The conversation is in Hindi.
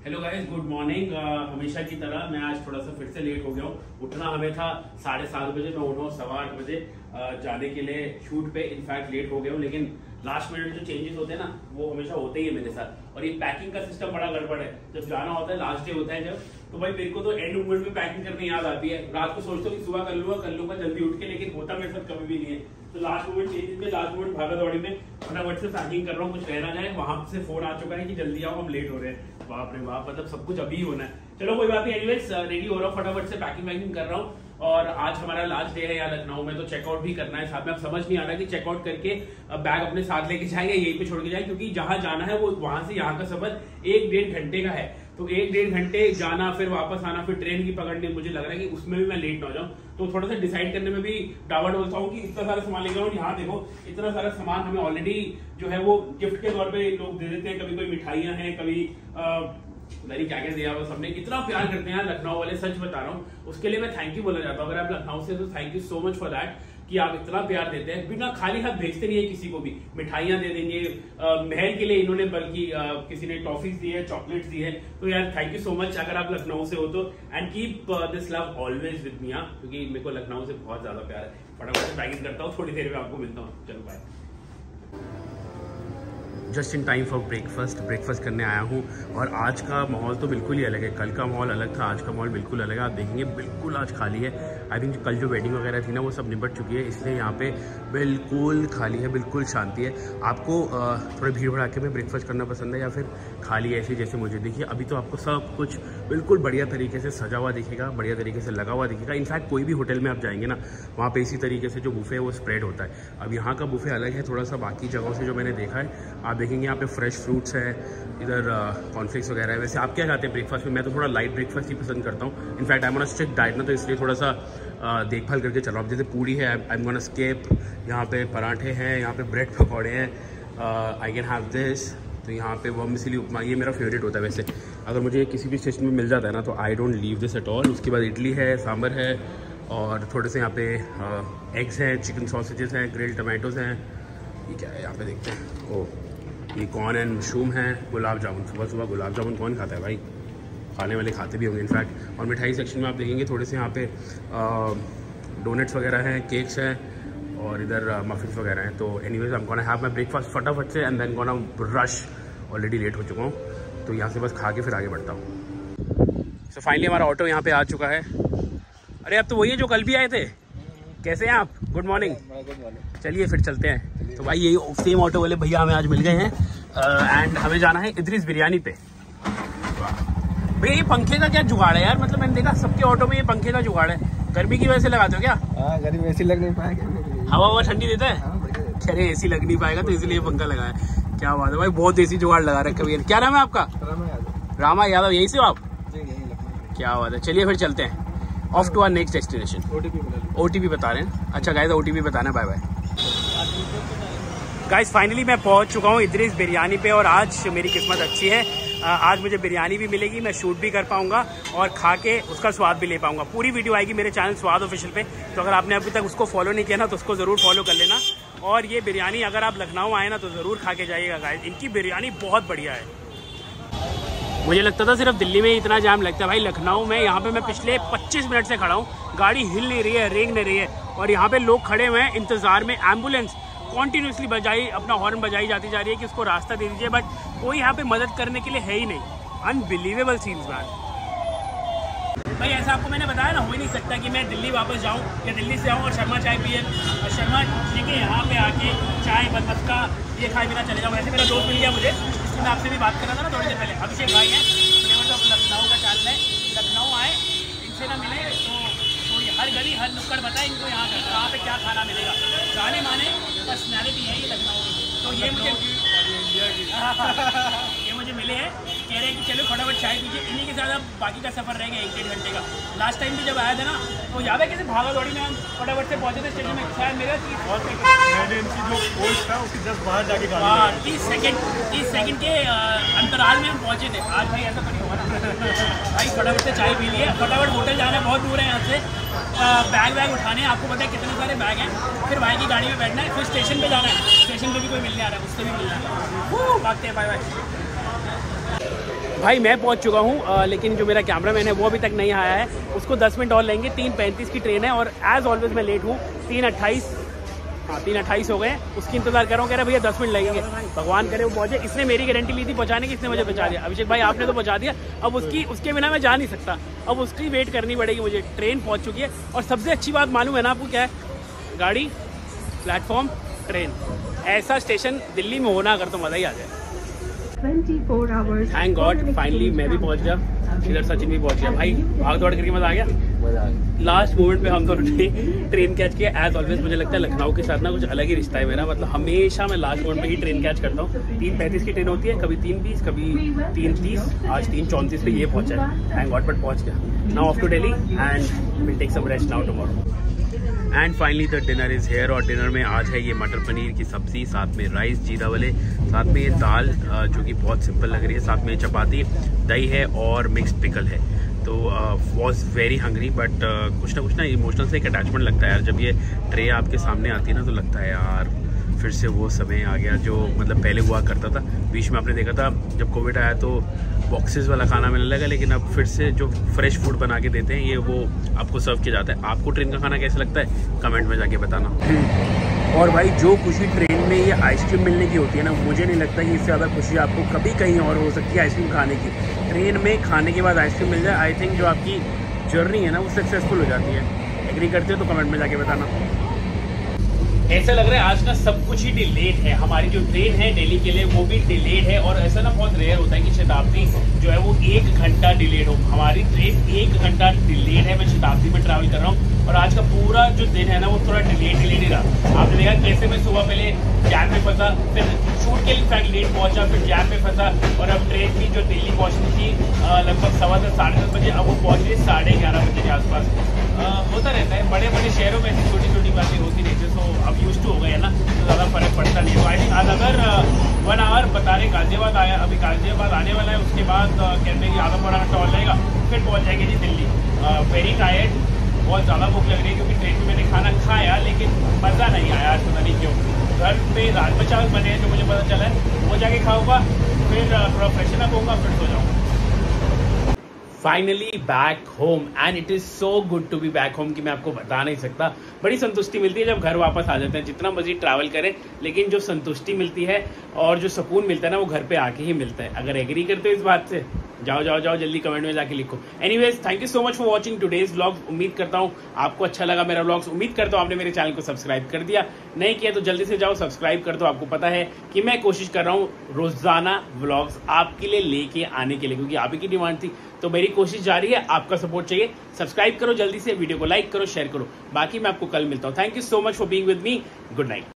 Hello guys, good morning. हमेशा की तरह मैं आज थोड़ा सा फिर से लेट हो गया हूँ। उठना हमें था 7:30 बजे, मैं उठा 8:15 बजे जाने के लिए शूट पे। इनफैक्ट लेट हो गया हूँ, लेकिन लास्ट मिनट जो चेंजेस होते हैं ना, वो हमेशा होते ही है मेरे साथ। और ये पैकिंग का सिस्टम बड़ा गड़बड़ है। जब जाना होता है, लास्ट डे होता है जब, तो भाई मेरे को तो एंड मोमेंट में पैकिंग करनी याद आती है। रात को सोचता हूँ कि सुबह कर लूंगा जल्दी उठ के, लेकिन होता मेरे साथ कभी भी नहीं है। तो लास्ट मोमेंट चेंजेस में, लास्ट मोमेंट भागा दौड़ी में फटाफट से पैकिंग कर रहा हूँ, कुछ रह ना जाए। वहां से फोन आ चुका है कि जल्दी आओ, हम लेट हो रहे हैं। बाप रे बाप, मतलब सब कुछ अभी होना है। चलो कोई बात नहीं, एनीवेज रेडी हो रहा हूँ, फटाफट से पैकिंग कर रहा हूँ। और आज हमारा लास्ट डे है यहाँ लखनऊ में, तो चेकआउट भी करना है साथ में। अब समझ नहीं आ रहा कि चेकआउट करके बैग अपने साथ लेके जाएंगे, यहीं पे छोड़ के जाए, क्योंकि जहां जाना है वो वहां से यहाँ का सफर 1-1.5 घंटे का है। तो 1-1.5 घंटे जाना, फिर वापस आना, फिर ट्रेन की पकड़नी। मुझे लग रहा है कि उसमें भी मैं लेट ना हो जाऊं, तो थोड़ा सा डिसाइड करने में भी डावट होता हूँ कि इतना सारा सामान लेकर आऊँ। यहाँ देखो, इतना सारा सामान हमें ऑलरेडी जो है वो गिफ्ट के तौर पे लोग दे देते हैं। कभी कोई मिठाइयां हैं, कभी नहीं क्या क्या दिया, सबने इतना प्यार करते हैं लखनऊ वाले, सच बता रहा हूँ। उसके लिए मैं थैंक यू बोलना चाहता हूँ। अगर आप लखनऊ से, तो thank you so much for that कि आप इतना प्यार देते हैं। बिना खाली हाथ भेजते नहीं है किसी को भी, मिठाइयां दे देंगे। महल के लिए इन्होंने बल्कि किसी ने टॉफीज दी है, चॉकलेट्स दी है। तो यार थैंक यू सो मच अगर आप लखनऊ से हो तो। And keep this love always with me, क्योंकि मेरे को लखनऊ से बहुत ज्यादा प्यार है। फटाफट से पैकिंग करता हूँ, थोड़ी देर में आपको मिलता हूँ। चलो bye. Just in time for breakfast करने आया हूँ। और आज का माहौल तो बिल्कुल ही अलग है। कल का माहौल अलग था, आज का माहौल बिल्कुल अलग है। आप देखेंगे बिल्कुल आज खाली है। आई थिंक कल जो वेडिंग वगैरह थी ना, वो सब निपट चुकी है, इसलिए यहाँ पे बिल्कुल खाली है, बिल्कुल शांति है। आपको थोड़े भीड़ भड़ाके में ब्रेकफास्ट करना पसंद है या फिर खाली ऐसे जैसे मुझे? देखिए अभी तो आपको सब कुछ बिल्कुल बढ़िया तरीके से सजा हुआ दिखेगा, बढ़िया तरीके से लगा हुआ दिखेगा। इनफैक्ट कोई भी होटल में आप जाएंगे ना, वहाँ पे इसी तरीके से जो बुफे है वो स्प्रेड होता है। अब यहाँ का बुफे अलग है थोड़ा सा बाकी जगहों से जो मैंने देखा है। आप देखेंगे यहाँ पे फ्रेश फ्रूट्स है, इधर कॉर्नफ्लेक्स वगैरह है। वैसे आप क्या खाते हैं ब्रेकफास्ट में? मैं तो थोड़ा लाइट ब्रेकफास्ट ही पसंद करता हूँ। In fact I am on a strict diet ना, तो इसलिए थोड़ा सा देखभाल करके चल रहा हूँ। जैसे पूड़ी है, आई एम गोना स्किप। यहाँ पे पराठे हैं, यहाँ पे ब्रेड पकौड़े हैं, आई कैन हैव दिस। तो यहाँ पे वर्मिसेली उपमा, ये मेरा फेवरेट होता है। वैसे अगर मुझे किसी भी स्टेशन में मिल जाता है ना, तो I don't leave this at all. उसके बाद इडली है, सांभर है, और थोड़े से यहाँ पे एग्स हैं, चिकन सॉसेजेस हैं, ग्रिल्ड टमाटोज हैं। ये क्या है यहाँ पे देखते हैं। ओह, ये कॉर्न एंड मशरूम है, गुलाब जामुन। सुबह सुबह गुलाब जामुन कौन खाता है भाई? खाने वाले खाते भी होंगे इनफैक्ट। और मिठाई सेक्शन में आप देखेंगे थोड़े से यहाँ पे डोनट्स वगैरह हैं, केक्स हैं, और इधर मफिन्स वगैरह हैं। तो anyways I am gonna have my breakfast फटाफट से and then gonna rush. Already late हो चुका हूँ, तो यहाँ से बस खा के फिर आगे बढ़ता हूँ। सो फाइनली हमारा ऑटो यहाँ पे आ चुका है। अरे अब तो वही है जो कल भी आए थे। कैसे हैं आप? Good morning. चलिए फिर चलते हैं। तो भाई यही सेम ऑटो वाले भैया हमें आज मिल गए हैं, एंड हमें जाना है इदरीस बिरयानी पे। भैया ये पंखे का क्या जुगाड़ है यार? मतलब मैंने देखा सबके ऑटो में ये पंखे का जुगाड़ है। गर्मी की वजह से लगाते हो क्या? हाँ, गर्मी एसी लग नहीं पाएगा, हवा ठंडी देता है। कह रहे एसी लग नहीं पाएगा, तो इसलिए पंखा लगाया। क्या बात है भाई, बहुत देसी जुगाड़ लगा रखा है। क्या नाम है आपका? रामा यादव। यही से हो आप? क्या बात है। चलिए फिर चलते हैं off to our next destination. OTP बता रहे हैं? अच्छा गाइस, ओटीपी बताना। Bye bye guys. फाइनली मैं पहुंच चुका हूं इदरीस बिरयानी पे, और आज मेरी किस्मत अच्छी है। आज मुझे बिरयानी भी मिलेगी, मैं शूट भी कर पाऊंगा और खा के उसका स्वाद भी ले पाऊंगा। पूरी वीडियो आएगी मेरे चैनल स्वाद ऑफिशियल पे, तो अगर आपने अभी तक उसको फॉलो नहीं किया ना, तो उसको ज़रूर फॉलो कर लेना। और ये बिरयानी अगर आप लखनऊ आए ना, तो ज़रूर खा के जाइएगा गाइस। इनकी बिरयानी बहुत बढ़िया है। मुझे लगता था सिर्फ दिल्ली में ही इतना जाम लगता है भाई। लखनऊ में यहाँ पे मैं पिछले 25 मिनट से खड़ा हूँ, गाड़ी हिल नहीं रही है, रेंग नहीं रही है। और यहाँ पे लोग खड़े हुए हैं इंतज़ार में। एम्बुलेंस कॉन्टीन्यूसली अपना हॉर्न बजाई जाती जा रही है कि उसको रास्ता दे दीजिए, बट कोई यहाँ पे मदद करने के लिए है ही नहीं। Unbelievable scenes man. भाई ऐसा आपको मैंने बताया ना, हो ही नहीं सकता कि मैं दिल्ली वापस जाऊँ या दिल्ली से आऊँ और शर्मा चाय पिए और शर्मा जी के यहाँ पे आके चाय बदमस्का ये खाए बिना चले जाऊँ। वैसे मेरा दोस्त मिल गया मुझे, इसलिए मैं आपसे भी बात कर रहा था ना थोड़ी देर पहले। अभिषेक भाई है, तो लखनऊ का चैनल है। लखनऊ आए, इनसे ना मिले तो थोड़ी हर गली हर नुक्कड़ बताए इनको यहाँ का कहाँ पे क्या खाना मिलेगा। जाने माने पर्सनैलिटी है ये लखनऊ की। तो ये मुझे मिले हैं, कह रहे हैं कि चलो फटाफट चाय पीजिए। इन्हीं के साथ अब बाकी का सफर रहेगा 1-1.5 घंटे का। लास्ट टाइम भी जब आया था ना, तो याद है कैसे भागा दौड़ी में हम फटाफट से पहुंचे थे स्टेशन में। शायद मेरा 30 था उसकी जस्ट बाहर जाके 30 सेकंड के अंतराल में हम पहुंचे थे। आज भाई ऐसा नहीं होगा ना भाई। फटाफट से चाय पी लिए, फटाफट होटल जाना है, बहुत दूर है यहाँ से। बैग उठाने हैं, आपको पता है कितने सारे बैग हैं। फिर भाई की गाड़ी में बैठना है, फिर स्टेशन पे जाना है। स्टेशन पे भी कोई मिलने आ रहा है, उससे भी मिलना है। भागते हैं, बाय बाय। भाई मैं पहुंच चुका हूं, लेकिन जो मेरा कैमरामैन है वो अभी तक नहीं आया है। उसको 10 मिनट और लेंगे। 3:35 की ट्रेन है और एज ऑलवेज मैं लेट हूँ। 3:28 हो गए। उसकी इंतजार कर रहा हूँ, कह रहा भैया 10 मिनट लगेंगे। भगवान करे वो पहुंचे। इसने मेरी गारंटी ली थी पहुंचाने की, इसने मुझे पहुंचा दिया। अभिषेक भाई आपने तो पहुंचा दिया, अब उसके बिना मैं जा नहीं सकता। अब उसकी वेट करनी पड़ेगी मुझे। ट्रेन पहुंच चुकी है और सबसे अच्छी बात मालूम है ना आपको क्या है? गाड़ी, प्लेटफॉर्म, ट्रेन। ऐसा स्टेशन दिल्ली में होना अगर तो मज़ा ही आ जाए। थैंक गॉड फाइनली मैं भी पहुंच गया, इधर सचिन भी पहुंच गया। भाई भाग दौड़ करके मजा आ गया। लास्ट मोमेंट पे हम दोनों ने ट्रेन कैच किया। एज ऑलवेज मुझे लगता है लखनऊ के साथ ना कुछ अलग ही रिश्ता है मेरा। मतलब हमेशा मैं लास्ट मोमेंट पे ही ट्रेन कैच करता हूँ। 3:35 की ट्रेन होती है, कभी 3:20, कभी 3:30। आज 3:34 पे ये पहुंचा है। थैंक गॉड बट पहुंच गया। Now off to Delhi and will take some rest now tomorrow. And finally the dinner is here. और डिनर में आज है ये मटर पनीर की सब्ज़ी, साथ में राइस जीरा वाले, साथ में ये दाल जो कि बहुत सिंपल लग रही है, साथ में चपाती, दही है और मिक्स्ड पिकल है। तो वॉज वेरी हंग्री बट कुछ ना इमोशनल से एक अटैचमेंट लगता है यार। जब ये ट्रे आपके सामने आती है ना तो लगता है यार फिर से वो समय आ गया जो मतलब पहले हुआ करता था। बीच में आपने देखा था जब कोविड आया तो बॉक्सेस वाला खाना मिलने लगा, लेकिन अब फिर से जो फ्रेश फूड बना के देते हैं ये वो आपको सर्व किया जाता है। आपको ट्रेन का खाना कैसा लगता है कमेंट में जाके बताना। और भाई जो खुशी ट्रेन में ये आइसक्रीम मिलने की होती है ना, मुझे नहीं लगता कि इससे ज़्यादा खुशी आपको कभी कहीं और हो सकती है आइसक्रीम खाने की। ट्रेन में खाने के बाद आइसक्रीम मिल जाए, आई थिंक जो आपकी जर्नी है ना वो सक्सेसफुल हो जाती है। एग्री करते हो तो कमेंट में जाके बताना। ऐसा लग रहा है आज ना सब कुछ ही डिलेड है। हमारी जो ट्रेन है दिल्ली के लिए वो भी डिलेड है। और ऐसा ना बहुत रेयर होता है कि शताब्दी जो है वो 1 घंटा डिलेड हो। हमारी ट्रेन 1 घंटा डिलेड है। मैं शताब्दी में ट्रैवल कर रहा हूँ और आज का पूरा जो दिन है ना वो थोड़ा डिलेड ही रहा। आपने देखा कैसे मैं सुबह पहले जैम में फंसा, फिर शूट के लिए इनफैक्ट लेट पहुंचा, फिर जैम में फंसा। और अब ट्रेन की जो दिल्ली पहुंचनी थी लगभग 10:15 साढ़े 10 बजे, अब वो पहुंच रही 11:30 बजे के आसपास। होता रहता है बड़े बड़े शहरों में ऐसी छोटी छोटी बातें होती रहती है। तो अब यूज टू हो गए ना तो ज़्यादा फर्क पड़ता नहीं। तो आई थिंक आज अगर 1 आवर बता रहे गाजियाबाद आया, अभी गाजियाबाद आने वाला है, उसके बाद कहते हैं कि आधा पौना घंटा और लगेगा, फिर पहुंच जाएंगे जी दिल्ली। वेरी टायर्ड, बहुत ज़्यादा भूख लग रही है क्योंकि ट्रेन में मैंने खाना खाया लेकिन मज़ा नहीं आया आज, पता नहीं क्यों। घर पे राजमा चावल बने हैं जो मुझे पता चला है, वो जाके खाऊंगा, फिर थोड़ा फ्रेशन अप होगा, फिर सो जाऊँगा। Finally back home and it is so good to be back home कि मैं आपको बता नहीं सकता। बड़ी संतुष्टि मिलती है जब घर वापस आ जाते हैं। जितना मर्जी ट्रैवल करें लेकिन जो संतुष्टि मिलती है और जो सुकून मिलता है ना वो घर पे आके ही मिलता है। अगर एग्री करते हो इस बात से जाओ जल्दी कमेंट में जाके लिखो। Anyways thank you so much for watching today's vlog. उम्मीद करता हूँ आपको अच्छा लगा मेरा व्लॉग्स। उम्मीद करता हूँ आपने मेरे चैनल को सब्सक्राइब कर दिया, नहीं किया तो जल्दी से जाओ सब्सक्राइब कर दो। आपको पता है कि मैं कोशिश कर रहा हूँ रोजाना व्लॉग्स आपके लिए लेके आने के लिए, क्योंकि आप ही की डिमांड थी। तो मेरी कोशिश जारी है, आपका सपोर्ट चाहिए। सब्सक्राइब करो जल्दी से, वीडियो को लाइक करो, शेयर करो। बाकी मैं आपको कल मिलता हूँ। Thank you so much for being with me. Good night.